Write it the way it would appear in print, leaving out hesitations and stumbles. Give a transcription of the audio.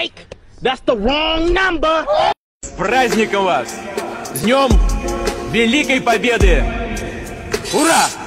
Mike! That's the wrong number! С праздником вас! С Днем Великой Победы! Ура!